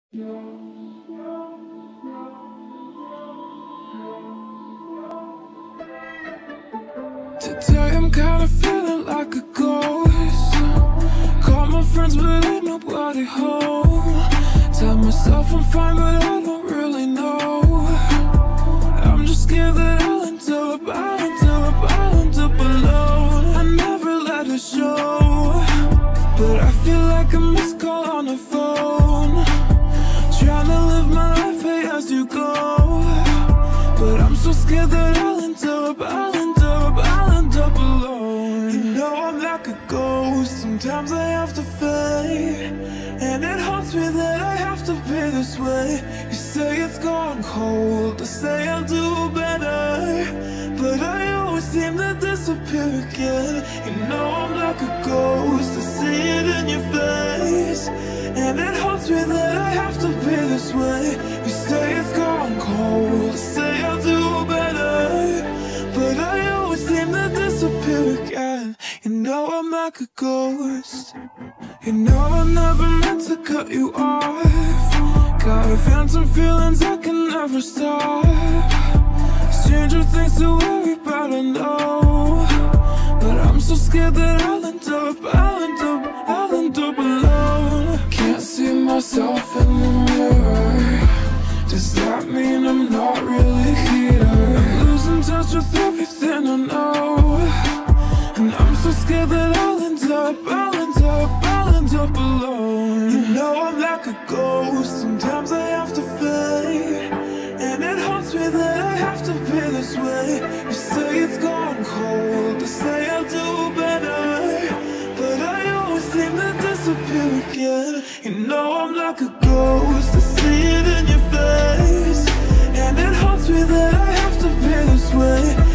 Today I'm kinda feeling like a ghost. Call my friends but ain't nobody home. Tell myself I'm fine but I don't really know. I'm just scared that I'll end up alone. I never let it show, but I feel like a missed call on the phone. Trying to live my life pay as you go, but I'm so scared that I'll end up alone. You know I'm like a ghost, sometimes I have to fade, and it haunts me that I have to be this way. You say it's gone cold, I say I'll do better, but I always seem to disappear again. You know I'm like a ghost, I see it in your face, and it haunts me that I have to be this way. You say it's gone cold, I say I'll do better, but I always seem to disappear again. You know I'm like a ghost. You know I never meant to cut you off. Got phantom feelings I can never stop. Stranger things to worry about, I know, but I'm so scared that I'll end up alone. Can't see myself in the mirror. Does that mean I'm not really here? I'm losing touch with everything I know, and I'm so scared that I'll end up alone. You know I'm like a ghost, sometimes I have to fade, and it haunts me that I have to be this way. You say it's gone cold, I say I'll do better, but I always seem to disappear again. You know I'm like a ghost, I see it in your face, and it haunts me that I have to be this way.